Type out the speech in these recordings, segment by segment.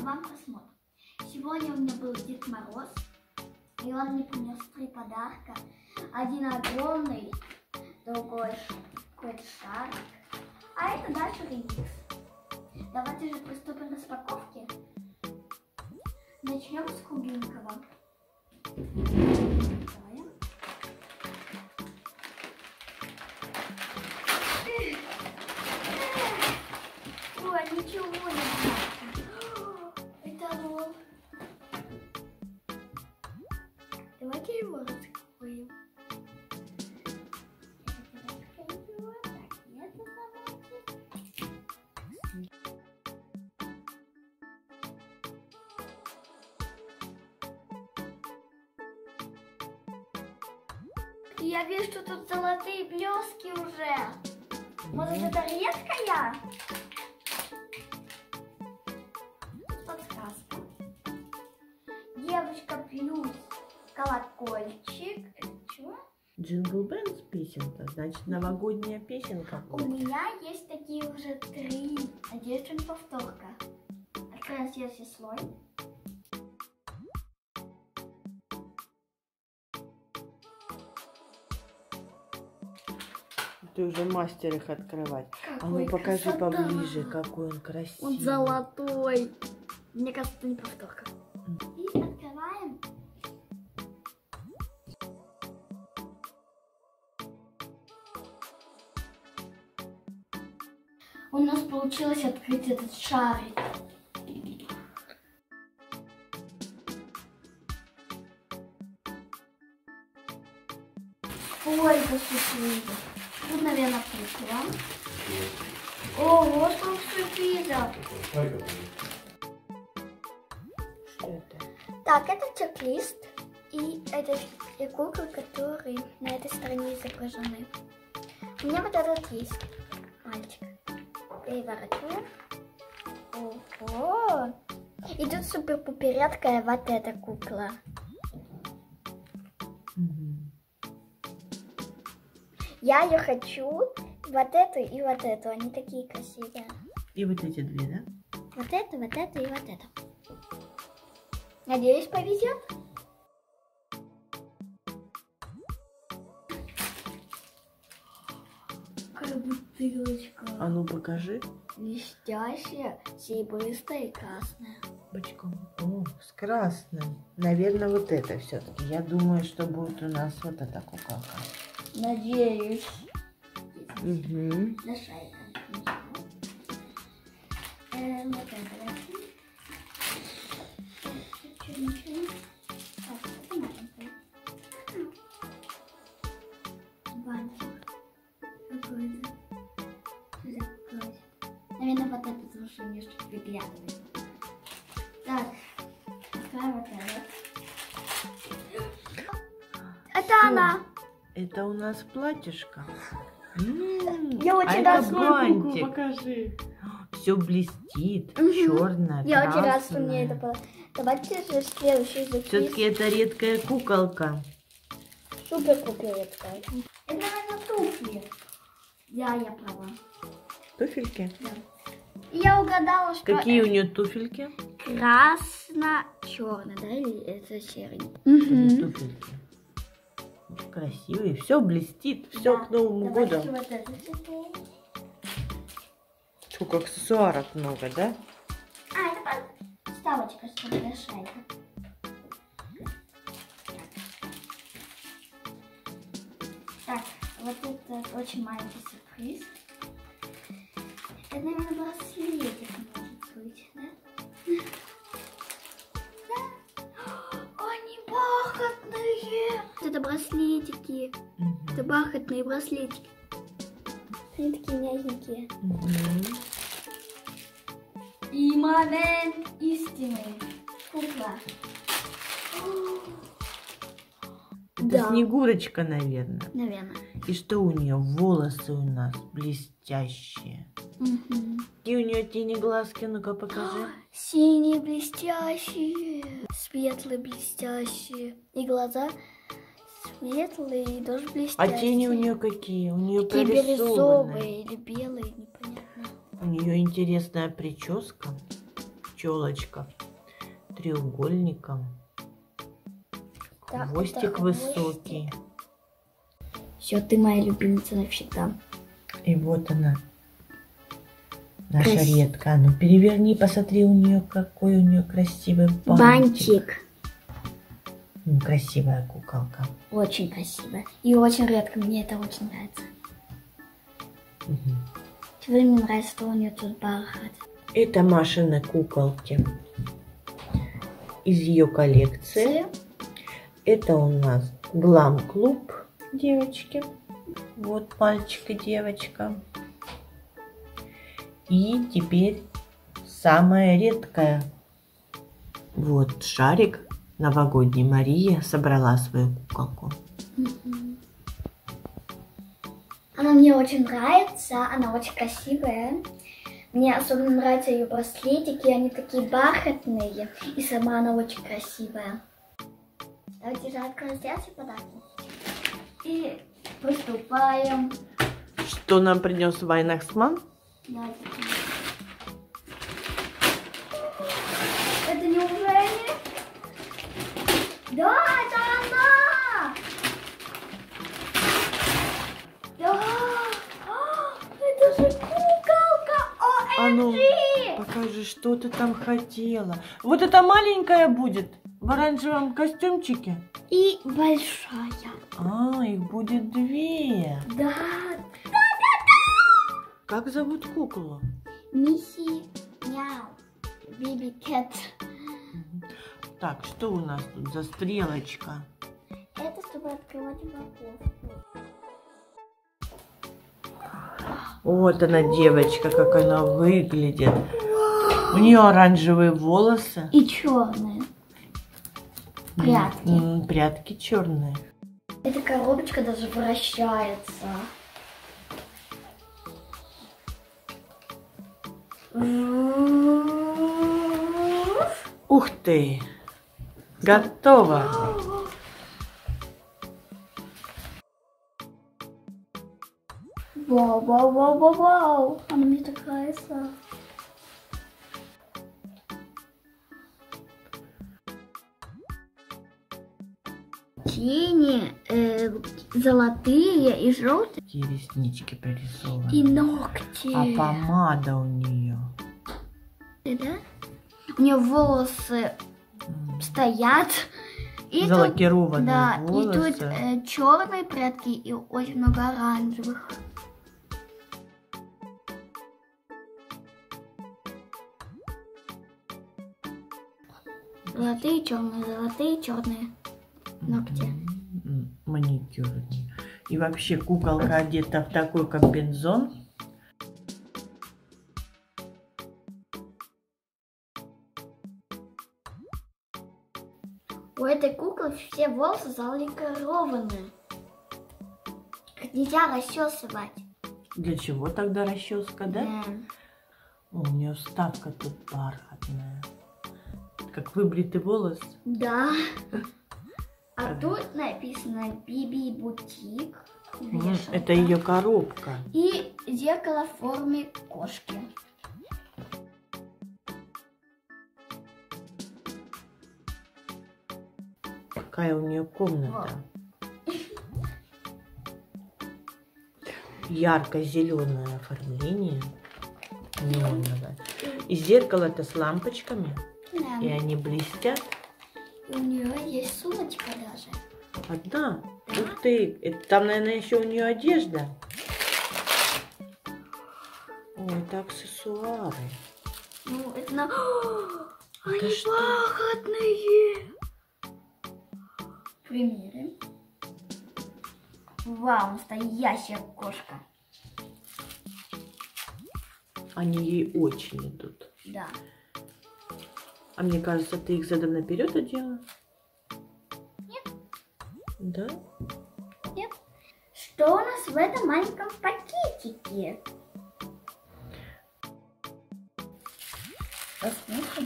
вам просмотр. Сегодня у меня был Дед Мороз, и он мне принес 3 подарка. Один огромный, другой какой-то шарик, а это дальше Рингикс. Давайте же приступим к распаковке. Начнем с кругленького. Ой, ничего не надо. Это ролл. Давайте его раскроем. Так, это замочек. Я вижу, что тут золотые блески уже. Может, это редкая? Подсказка. Девочка плюс колокольчик. Это чего? Джингл Бенс песенка, значит новогодняя песенка будет. У меня есть такие уже 3. Надеюсь, что не повторка. Откроем следующий слой. Ты уже мастер их открывать. А Какой ну покажи красота. поближе, какой он красивый. Он золотой. Мне кажется, это не повторка. И открываем. У нас получилось открыть этот шарик. Сколько сюрпризов. Тут, наверное, кукла. Ого, сколько сюрпризов. Что это? Так, это чек-лист. И это куклы, которые на этой стороне изображены. У меня вот этот есть. Мальчик. Переворачиваем. Ого. И тут супер-пупер редкая вот эта кукла. Я ее хочу, вот эту и вот эту. Они такие красивые. И вот эти 2, да? Вот эту и вот эту. Надеюсь, повезет. Какая бутылочка. А ну покажи. Блестящая, серебристая и красная. Бочком. О, с красным. Наверное, вот это все-таки. Я думаю, что будет у нас вот эта куколка. Надеюсь. Угу. На шайку. Вот это. Ничего. Так, это маленькая. Бантик. Какой-то. Наверное, вот это потому что немножко приглядывает. Так, открываем вот это. Это она. Это у нас платьишко. Я очень рада, что бантик. Покажи. Все блестит, Мгм. черное, Я очень рада, что красное. мне это было. Давайте же следующий Все-таки закис. это редкая куколка. Супер-пупер редкая. Это, наверное, туфли. Я права. Туфельки. Да. И я угадала, что Какие у нее туфельки? красно-черный, да, или это серый? Или туфельки. Очень красивые. Все блестит. Все к Новому году. Вот это теперь. Сколько аксессуаров много, да? А, это подставочка, чтобы для шайка. Так, вот это очень маленький сюрприз. Это, наверное, браслетик может быть, да? Да? Они бархатные! Это браслетики. Это бархатные браслетики. Они такие мягенькие. И момент истины. Кукла. Это Да. Снегурочка, наверное. Наверное. И что у нее? Волосы у нас блестящие. Какие у нее тени глазки? Ну-ка покажи. Синие блестящие, светлые блестящие. И глаза светлые и тоже блестящие. А тени у нее какие? У нее такие прорисованные. бирюзовые или белые, непонятно. У нее интересная прическа. пчелочка треугольником. Да, Хвостик это высокий. Все, ты моя любимица навсегда. И вот она, наша Красиво. редка. Ну переверни, посмотри у нее, какой у нее красивый бантик. Красивая куколка. Очень красивая. И очень редко. Мне это очень нравится. Мне нравится, что у нее тут бархат. Это Машины куколки из ее коллекции. Это у нас глам-клуб, девочки. Вот мальчик и девочка. И теперь самая редкая. Вот шарик. Новогодний. Мария собрала свою куколку. Она мне очень нравится. Она очень красивая. Мне особенно нравятся ее браслетики. Они такие бархатные. И сама она очень красивая. Давайте же откроем следующий подарок. И приступаем. Что нам принес Вайнахсман? Давайте. Это неужели? Да, это она! Да! Это же куколка! А ну, OMG! покажи, что ты там хотела. Вот эта маленькая будет в оранжевом костюмчике. И большая. А, их будет две. Да. Как зовут куклу? Мисси Мяу. Биби Кэт. Так, что у нас тут за стрелочка? Это чтобы открывать упаковку. Вот она, девочка, как она выглядит. У нее оранжевые волосы. И черные. Прятки. Прятки черные. Эта коробочка даже вращается. Ух ты! Готово! Вау, вау, вау, вау, вау. Она мне так нравится. Тени золотые и желтые. Такие реснички прорисованы. И ногти. А помада у нее. Да? У нее волосы стоят. И Залакированные да, волосы. и тут черные прятки и очень много оранжевых. Золотые, черные ногти. Маникюрные. И вообще куколка одета в такой комбинезон. У этой куклы все волосы залакированы. Их нельзя расчесывать. Для чего тогда расческа, да? Да. О, у нее вставка тут бархатная. Как выбритый волос. Да. А тут написано Биби Бутик. Это ее коробка. И зеркало в форме кошки. Какая у нее комната. Ярко-зеленое оформление. Неоновое. И зеркало-то с лампочками. Да. И они блестят. У нее есть сумочка даже. Одна. Ух ты. Это там, наверное, еще у нее одежда. Ой, это аксессуары. Ну, это на... Это Они что? бархатные. Примерим. Вау, настоящая кошка. Они ей очень идут. Да. А мне кажется, ты их задом наперед одела? Нет. Да? Нет. Что у нас в этом маленьком пакетике? Посмотрим.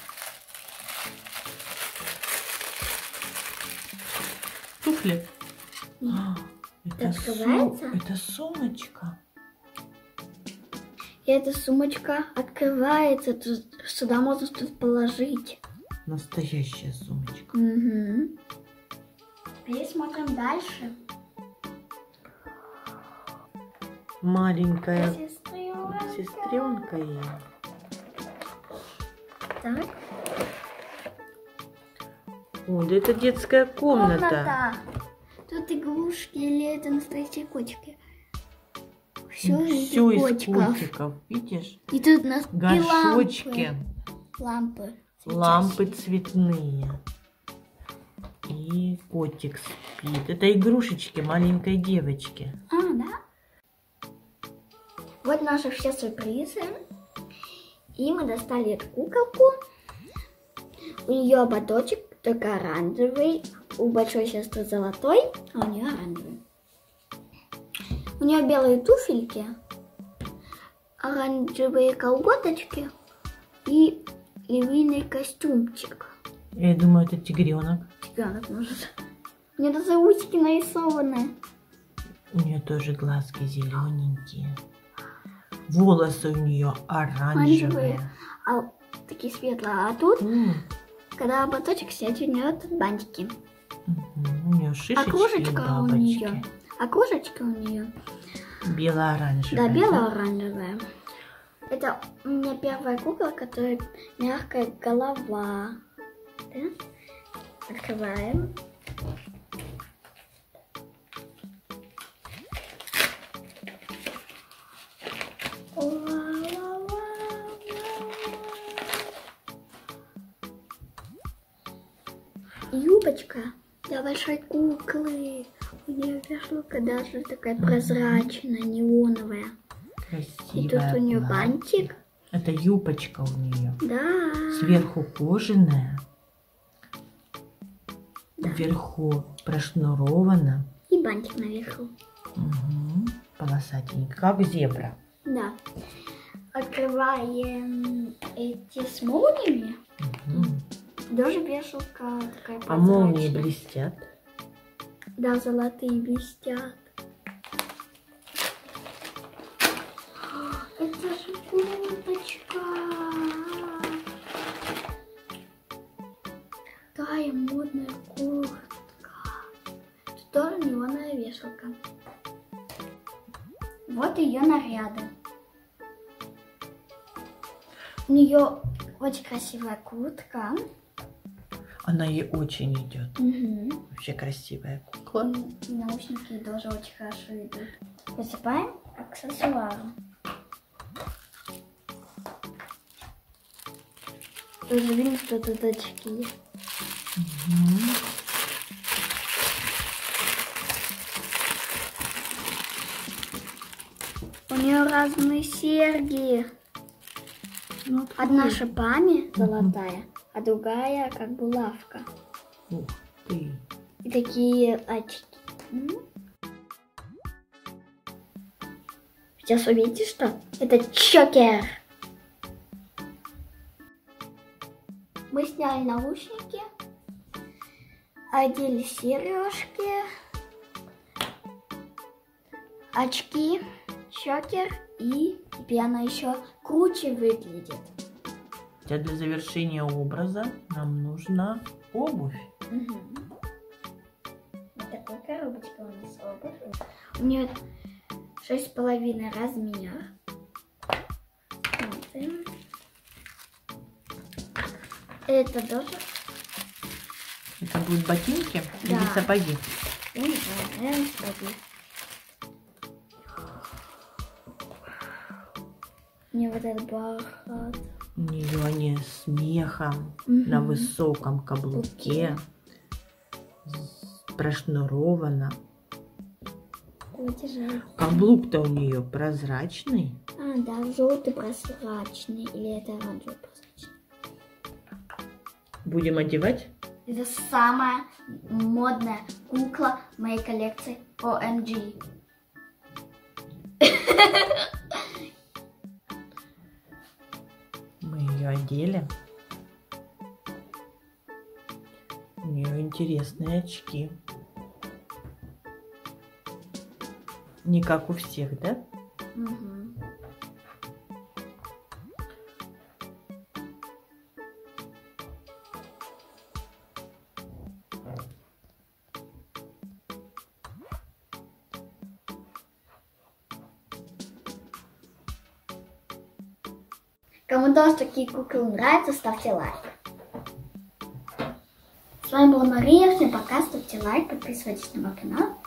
Туфли. Это открывается? Это сумочка. И эта сумочка открывается, сюда можно что-то положить. Настоящая сумочка. Угу. Теперь смотрим дальше. Маленькая Сестренка. сестренка ее. Так. О, да это детская комната. Тут игрушки или это настоящие котики? Все из Все из котиков. котиков, видишь? И тут у нас и Горшочки, лампы. лампы цветные. И котик спит. Это игрушечки маленькой девочки. А, да? Вот наши все сюрпризы. И мы достали эту куколку. У нее ободочек только оранжевый. У большой сестры золотой, а у нее оранжевый. У нее белые туфельки, оранжевые колготочки и львиный костюмчик. Я думаю, это тигренок. Тигренок может. У нее даже усики нарисованы. У нее тоже глазки зелененькие. Волосы у нее оранжевые. А такие светлые. А тут, когда ободочек сядет, у нее тут бантики. У нее шишечки, Окружечка у нее. бабочки. Окружечка у нее. Бело-оранжевая. Да, бело-оранжевая. Это у меня первая кукла, которая мягкая голова. Да? Открываем. Юбочка для большой куклы. У нее вешалка даже такая прозрачная, неоновая. Красивая. И тут у нее платье. бантик. Это юбочка у нее. Да. Сверху кожаная. Вверху прошнурована. И бантик наверху. Угу. Полосатенькая, как зебра. Да. Открываем эти с молниями. Угу. Даже вешалка такая А молнии прозрачная. блестят. Да, золотые блестят. Это же курточка. Такая модная куртка. Тут тоже неоновая вешалка. Вот ее наряды. У нее очень красивая куртка. Она ей очень идет. Угу. Вообще красивая кукла. И наушники тоже очень хорошо идут. Посыпаем аксессуаром. Тоже видно, что тут очки. Угу. У нее разные серьги. Ну, Одна шипами золотая, а другая как булавка. Ух ты. И такие очки. Сейчас увидите, что это чокер. Мы сняли наушники, одели сережки, очки, чокер, и теперь она еще круче выглядит. Хотя для завершения образа нам нужна обувь. Угу. Вот такая коробочка у нас обувь. У нее 6,5 размер. Смотрим. Это тоже. Это будут ботинки или Да. сапоги? Я не знаю, наверное, сапоги. Мне вот этот бархат. У нее они с мехом на высоком каблуке. Прошнуровано. Ой, тяжело. Каблук-то у нее прозрачный. А, да, желтый прозрачный. Или это оранжевый прозрачный. Будем одевать? Это самая модная кукла в моей коллекции OMG. Мы ее одели. У нее интересные очки. Не как у всех, да? Угу. Кому тоже такие куклы нравятся, ставьте лайк. С вами была Мария, всем пока, ставьте лайк, подписывайтесь на мой канал.